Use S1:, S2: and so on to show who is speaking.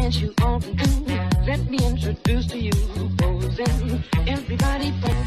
S1: dance you ought to do. Let me introduce to you, posing. Everybody,